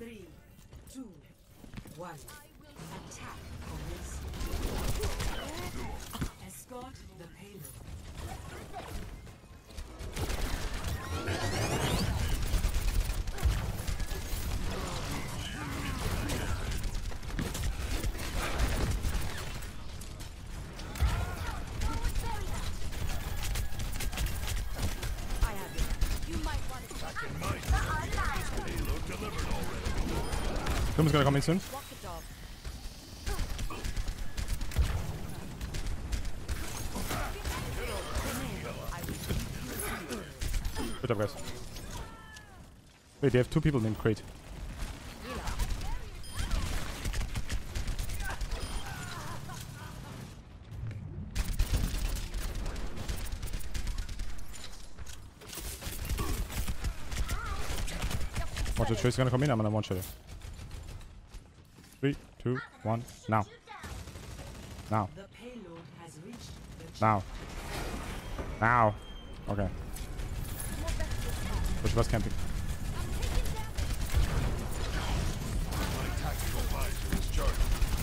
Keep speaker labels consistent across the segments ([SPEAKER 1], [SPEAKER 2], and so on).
[SPEAKER 1] 3, 2, 1. Attack commence. Escort the payload.
[SPEAKER 2] Doom's gonna come in soon. Good job, guys. Wait, they have two people named Crate. Watch the Trace gonna come in, I'm gonna one-shot it. 3, 2, 1, now. Now.
[SPEAKER 1] The payload has reached the
[SPEAKER 2] Now. Now. Okay. Push was camping.
[SPEAKER 3] My tactical visor is charged.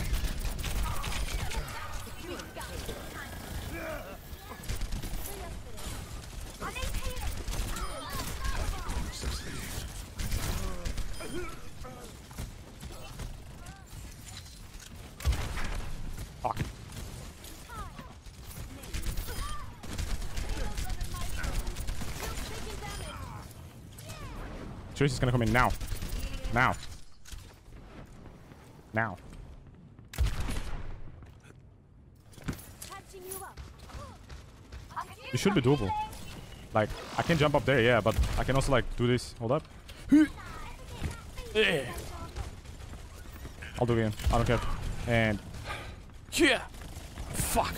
[SPEAKER 2] Fuck. Trace is gonna come in now. Now. Now. You should be doable. Like, I can jump up there, yeah, but I can also like do this. Hold up. I'll do it again. I don't care. And yeah. Fuck.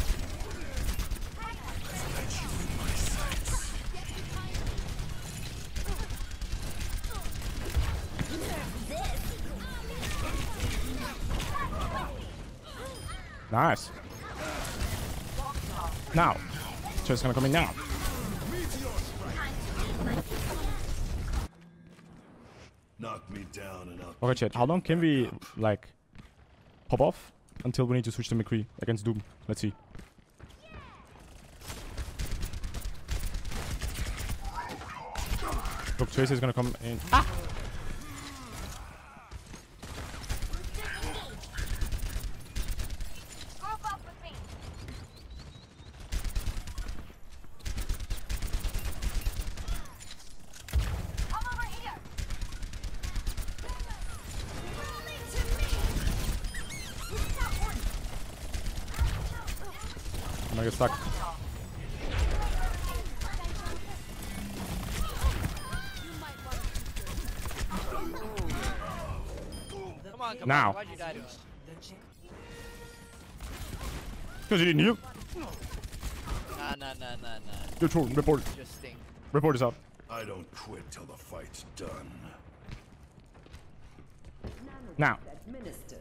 [SPEAKER 2] Nice. Now. Just gonna come in now.
[SPEAKER 3] Knock me down and I'll
[SPEAKER 2] Okay, chat. How long can we like pop off until we need to switch to McCree against Doom? Let's see. Look, Tracer is gonna come in. Ah! I'm gonna get stuck.
[SPEAKER 4] Come on, come
[SPEAKER 2] Now.
[SPEAKER 4] on. Why'd you die to us?
[SPEAKER 2] Because you didn't heal.
[SPEAKER 4] Nah.
[SPEAKER 2] Good troll. Report.
[SPEAKER 4] Just stink.
[SPEAKER 2] Report is out.
[SPEAKER 3] I don't quit till the fight's done.
[SPEAKER 2] Now.
[SPEAKER 1] administered.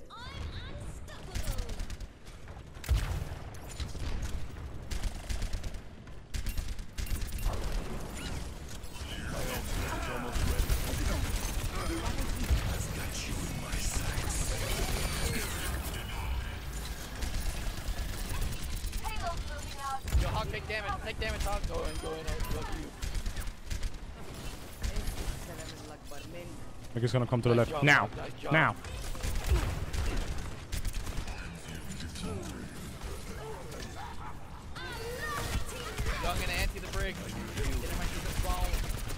[SPEAKER 4] Yo, Hawk, take damage. Take damage, Hawk. Go in. Look you.
[SPEAKER 2] Like it's gonna come to the
[SPEAKER 4] Nice
[SPEAKER 2] left.
[SPEAKER 4] job,
[SPEAKER 2] Now.
[SPEAKER 4] nice job.
[SPEAKER 2] Now.
[SPEAKER 4] Yo, I'm gonna anti the brig. Get him into the phone.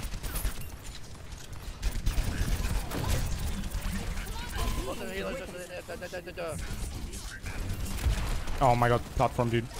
[SPEAKER 4] Both of the healers are
[SPEAKER 2] Oh my god, platform, dude.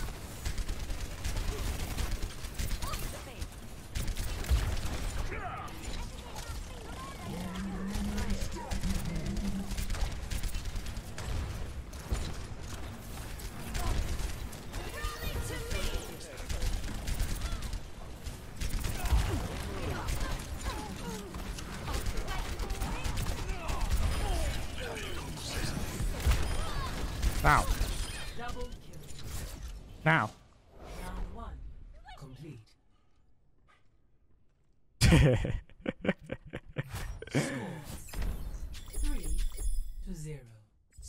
[SPEAKER 2] Now.
[SPEAKER 1] Double kill.
[SPEAKER 2] Now.
[SPEAKER 1] Round 1 complete.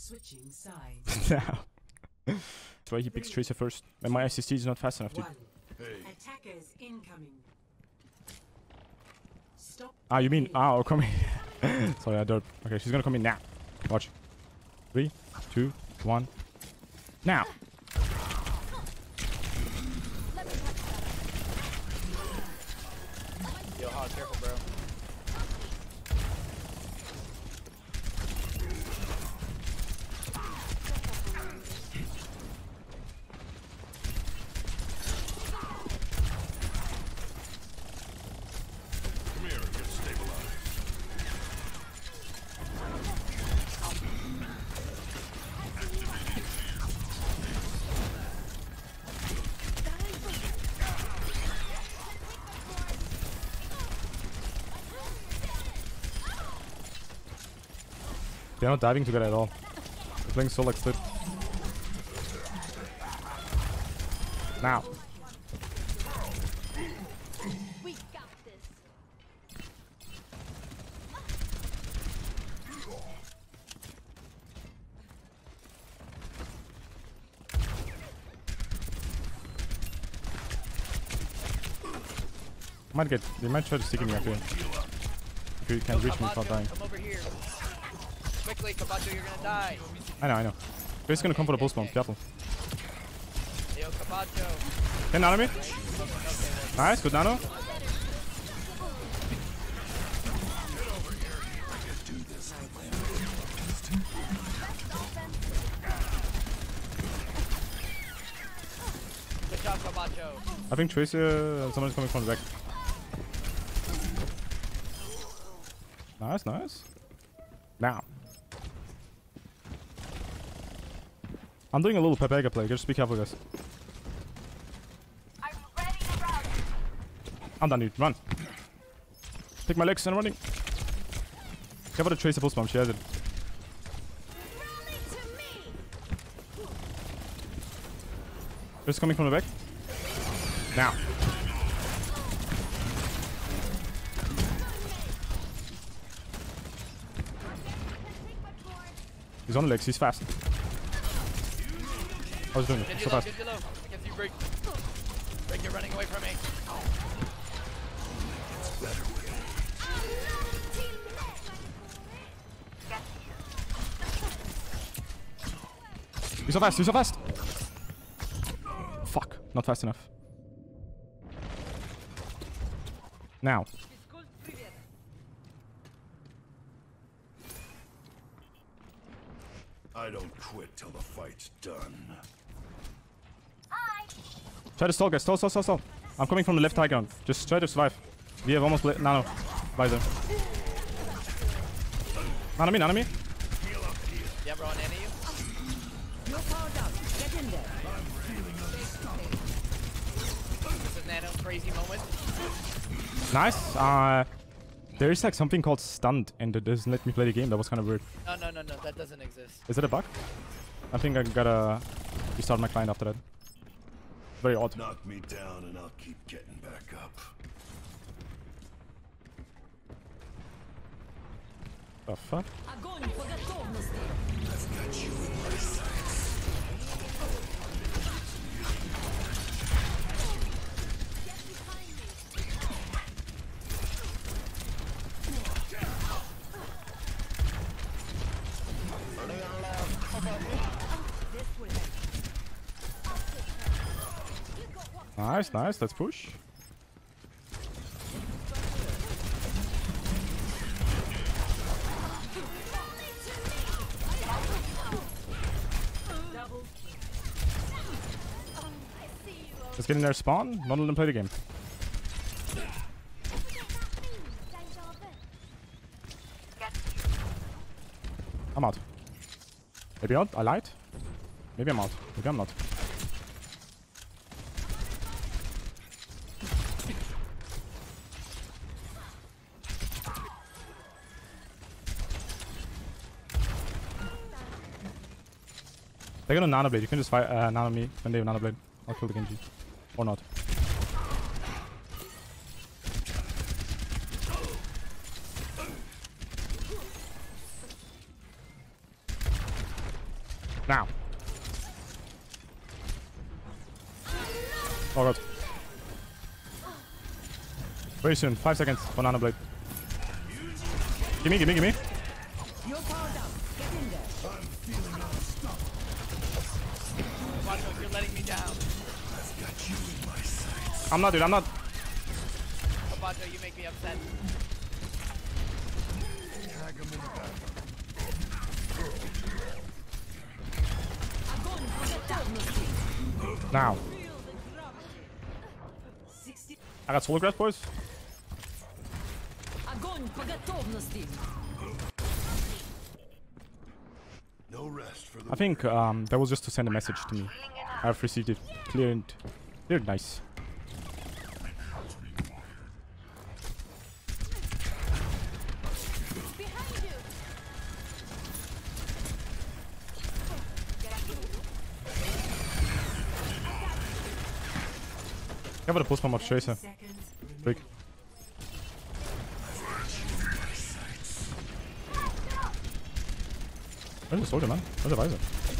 [SPEAKER 1] Switching sides.
[SPEAKER 2] That's why he picks Tracer first. And my SST is not fast enough, dude.
[SPEAKER 1] One.
[SPEAKER 3] Hey,
[SPEAKER 1] Attackers incoming. Stop.
[SPEAKER 2] Ah, you mean...
[SPEAKER 1] the
[SPEAKER 2] Ah, or coming... Sorry, I don't... Okay, she's gonna come in now. Watch. 3, 2, 1. Now!
[SPEAKER 4] Yo, Hog, careful, bro.
[SPEAKER 3] come here and get stabilized.
[SPEAKER 2] They're not diving together at all. They're playing so like split. Now.
[SPEAKER 5] We got this.
[SPEAKER 2] They might try to stick me up here. If you can reach me without dying.
[SPEAKER 4] Come over here. Quickly, Kabacho, you're gonna die.
[SPEAKER 2] I know. He's gonna come for the pulse bomb, careful.
[SPEAKER 4] Yo, Kabacho.
[SPEAKER 2] Can nano me? Nice, good nano.
[SPEAKER 4] Good job, Kabacho.
[SPEAKER 2] I think Tracer, someone's coming from the back. Nice. Now. I'm doing a little Pepega play, just be careful, guys.
[SPEAKER 5] I'm ready to run.
[SPEAKER 2] I'm done, dude. Run. Take my legs and running. Cover the Tracer pulse bomb, she has it.
[SPEAKER 5] Rally to me.
[SPEAKER 2] Just coming from the back. Now. He's on the legs, he's fast. How's he doing?
[SPEAKER 4] Get
[SPEAKER 2] So
[SPEAKER 4] you low,
[SPEAKER 2] fast.
[SPEAKER 4] get you low. I can see Break. Break, you're running away from me.
[SPEAKER 2] He's so fast. Fuck, not fast enough. Now.
[SPEAKER 3] I don't quit till the fight's done.
[SPEAKER 5] Hi.
[SPEAKER 2] Try to stall, guys. Stall. I'm coming from the left high ground. Just try to survive. We have almost nano. Visor. Nano me.
[SPEAKER 4] Yeah, bro, any of you?
[SPEAKER 1] You're powered up. Get in there.
[SPEAKER 4] This is Nano's crazy moment.
[SPEAKER 2] Nice. There is like something called stunned and it doesn't let me play the game. That was kind of weird.
[SPEAKER 4] No, that doesn't exist.
[SPEAKER 2] Is it a bug? I think I gotta restart my client after that. Very odd.
[SPEAKER 3] Knock me down and I'll keep getting back up.
[SPEAKER 2] The fuck?
[SPEAKER 1] Огонь по готовности.
[SPEAKER 3] I've got you in my sights.
[SPEAKER 2] Nice. Let's push.
[SPEAKER 1] Double
[SPEAKER 2] Let's get in their spawn. Not let them play the game. I'm out. Maybe out. I lied. Maybe I'm out. Maybe I'm not. They're gonna nano blade. You can just fight nano me when they have nano blade. I'll kill the Genji. Or not. Now. Oh god. Very soon. 5 seconds for Nano Blade. Gimme, gimme, gimme.
[SPEAKER 1] You're powered up. Get in there.
[SPEAKER 4] Watcho, you're letting me down.
[SPEAKER 2] I'm not, dude. I'm not.
[SPEAKER 4] Watcho, you make me upset.
[SPEAKER 3] Tag him in the back.
[SPEAKER 1] Огонь по готовности.
[SPEAKER 2] Now.
[SPEAKER 1] 60.
[SPEAKER 2] I got solo grass, boys.
[SPEAKER 1] Огонь по готовности.
[SPEAKER 3] No rest for the
[SPEAKER 2] I think that was just to send a message to me. I've received it. Cleared nice.
[SPEAKER 5] Behind you.
[SPEAKER 2] Cover the post bomb of Tracer.
[SPEAKER 1] Seconds.
[SPEAKER 2] Break. Where's the soldier, man? Where's the visor?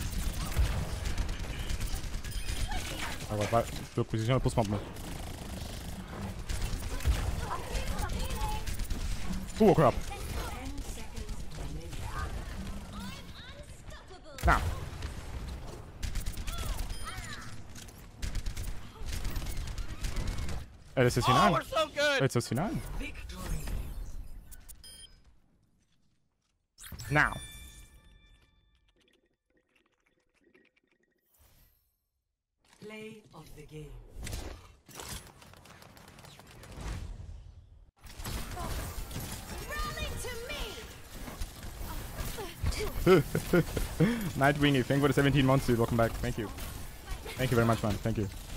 [SPEAKER 2] Ah ouais, va. Je dois positionner le post bomb, man. Oh crap.
[SPEAKER 1] 10 seconds remaining.
[SPEAKER 2] Now. It's a
[SPEAKER 4] Oh,
[SPEAKER 2] C9.
[SPEAKER 4] we're so good.
[SPEAKER 2] It's a C9.
[SPEAKER 1] Victory.
[SPEAKER 2] Now.
[SPEAKER 1] Play of the game.
[SPEAKER 5] Rally to me.
[SPEAKER 2] Nightwingy, thank you for the 17 months, dude. Welcome back. Thank you. Thank you very much, man. Thank you.